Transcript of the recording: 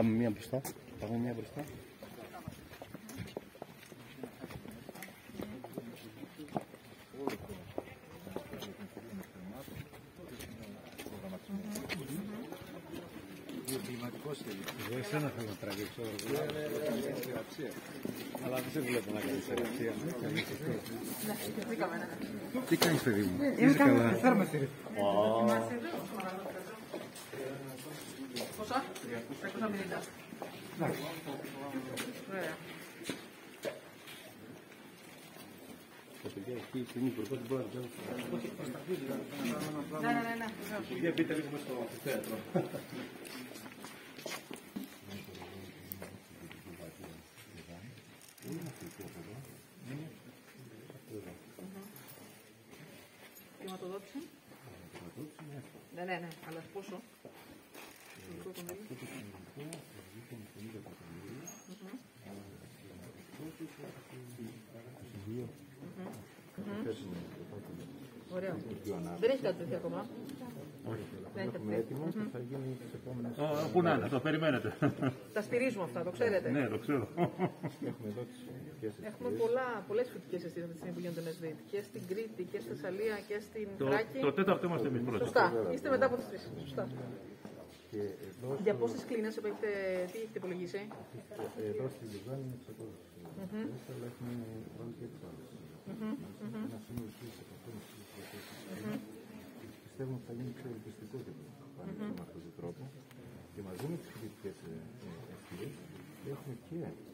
Πάμε μία μπροστά. Πάμε μία μπροστά. Εγώ εσένα θέλω να τραβήξω. Αλλά δεν σε βλέπω να κάνεις εργασία. Τι κάνεις, παιδί μου? Είσαι καλά? Πόσα? 650. Ωραία. Τα παιδιά εκεί είναι υπουργός, δεν μπορεί να βγάλει. Ναι. Για μπείτε λίγο στο θέατρο. Χρηματοδότηση. Ναι, αλλά πόσο? Ωραία. Δεν έχει κάτι τέτοιο ακόμα. Όχι. Έχουμε έτοιμο και θα γίνει τις επόμενες. Πού να είναι, το περιμένετε. Τα στηρίζουμε αυτά, το ξέρετε. Ναι, το ξέρω. Έχουμε εδώ τις φοιτικές αιστείες. Έχουμε πολλές φοιτικές αιστείες αυτή τη στιγμή που γίνονται ΕΣΒΙΤ. Και στην Κρήτη και στη Θεσσαλία και στην Θράκη. Το τέταρτο είμαστε εμείς πρώτα. Σωστά. Είστε μετά από τις τρεις. Σωστά. Και εδώ Για πόσες κλίνες τι έχετε υπολογίσει? εδώ στη Λιβάνη είναι 600. Αλλά έχουμε βάλει και τις άλλες. Ένα σύνολο στις 100. Πιστεύουμε ότι θα γίνει πιο ελκυστικό και πάνε με αυτόν τον τρόπο. Και μαζί με τις φοιτητικές αιστείες έχουμε και